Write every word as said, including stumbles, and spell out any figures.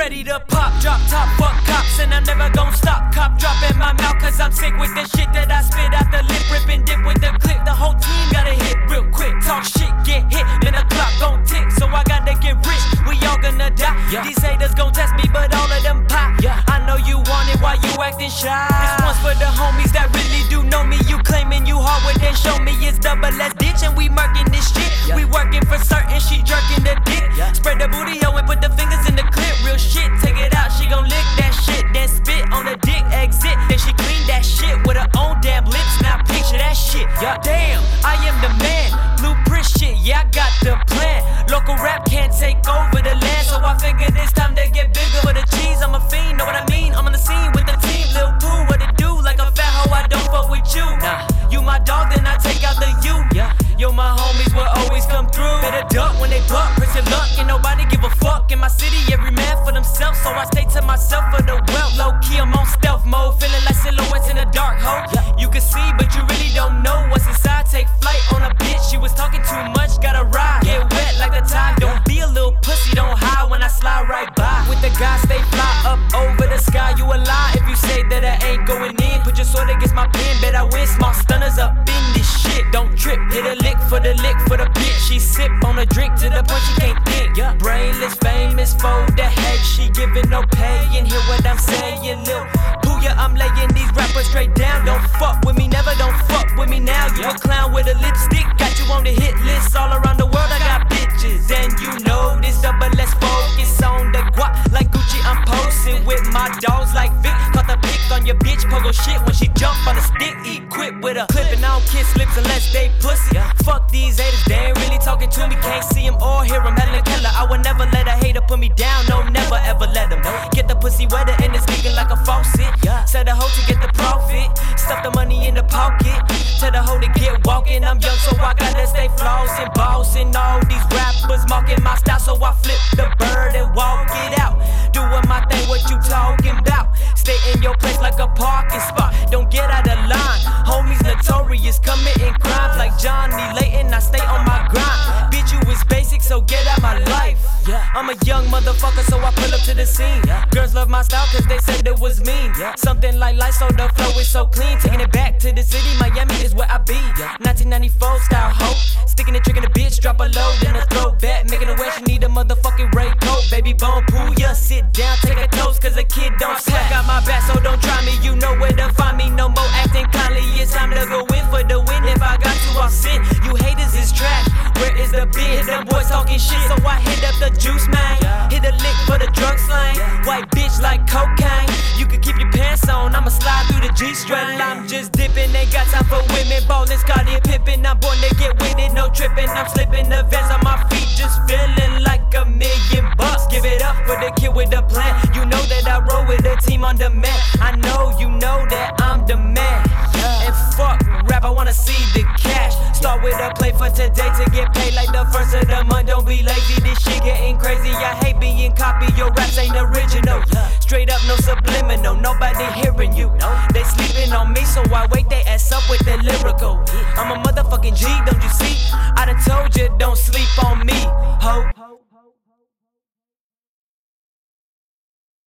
ready to pop, drop top, fuck cops, and I'm never gon' stop. Cop drop in my mouth, cause I'm sick with the shit that I spit out the lip, rip and dip with the clip. The whole team gotta hit real quick. Talk shit, get hit, then the clock gon' tick. So I gotta get rich, we all gonna die. Yeah. These haters gon' test me, but all of them pop. Yeah. I know you want it, why you acting shy? This one's for the homies that really do know me. You claiming you hard, well then show me it's double S ditch, and we murking this shit. Yeah. We working for certain, she jerking the dick. Yeah. Spread the booty, yo, and put the fingers in the clip. Real shit, take it out, she gon' lick that shit. Then spit on the dick, exit. Then she clean that shit with her own damn lips. Now picture that shit. Yeah. Damn, I am the man. Blueprint shit, yeah, I got the plan. Local rap can't take over the land, so I figured it's time to get bigger for the cheese. I'm a fiend, know what I mean? I'm on the scene with the team. Lil Pooh, what it do? Like a fat hoe, I don't fuck with you. Nah. You my dog, then I take out the you. Yeah. Yo, my homies will always come through. Better duck when they buck, press your luck. Ain't nobody give a fuck. In my city, every man for themselves, so I stay to myself for the wealth. Low key, I'm on stealth mode, feeling like silhouettes in a dark hole. Yeah. You can see, but you really don't know what's inside. Take flight on a bitch, she was talking too much, gotta ride. Get wet like the tide, don't be a little pussy, don't hide when I slide right by. With the guys, stay fly up over the sky. You a lie if you say that I ain't going in. Put your sword against my pen, bet I win. Small stunners up in this shit, don't trip. Hit a lick for the lick for the bitch. She sip on a drink to the point she can't think. Yeah. Brainless, famous for the head. She giving no pay and hear what I'm saying. Lil Pouya, I'm laying these rappers straight down. Don't fuck with me, never don't fuck with me now. You a clown with a lipstick, got you on the hit list. All around the world I got bitches, and you know this double S focus on the guap. Like Gucci, I'm posting with my dogs like Vic. Caught the pic on your bitch, pogo shit when she jump on the stick. Equipped with a clip and I don't kiss lips unless they pussy. Fuck these haters, they ain't really talking to me. Can't see them or hear them. Helen Keller, I would never let a hater put me down. No, never ever let them get the pussy wetter and it's leaking like a faucet. Said the hoe to get the profit, stuff the money in the pocket. Tell the hoe to get walking. I'm young, so I gotta stay flossing, bossing. All these rappers mocking my style, so I flip the bird and walk it out. Doing my thing, what you talking about? Stay in your place like a parking spot. Don't get out of line. Homies notorious, committing crimes like Johnny Layton. I stay on my grind. Bitch, you is basic, so get out my life. I'm a young motherfucker, so I pull up to the scene. Girls love my style, cause they said it was mean. Something like light, so the flow is so clean. Taking it back to the city, Miami is where I be. nineteen ninety-four style hoe. Sticking the trick in the bitch, drop a load, then a throwback. Making a way, she need a motherfucking rain coat. Baby bone Pouya, sit down, take a toast, cause a kid don't slack. Got my back, so don't try me, you know where to find me. No more acting kindly, it's time to go in for the win. If I got you, I'll sin. You haters is trash, where is the beer? Them boys talking shit, so I hit up the juice, man. Hit a lick for the drug slang. White bitch like cocaine. You can keep your pants on, I'ma slide through the G-string. I'm just dipping, ain't got time for women. Ballin', Scotty, pimpin'. I'm born to get with it, no trippin'. I'm slipping the vest on my feet, just feeling like a million bucks. Give it up for the kid with the plan. You know that I roll with a team on demand. I know you know that I'm the man. And fuck rap, I wanna see the cash. Start with a play for today to get paid like the first of the month. Don't be lazy, this shit getting crazy. I hate being copied, your raps ain't original. Straight up, no subliminal, nobody hearing you. They sleeping on me, so I wake they ass up with the lyrical. I'm a motherfucking G, don't you see? I done told you, don't sleep on me, ho.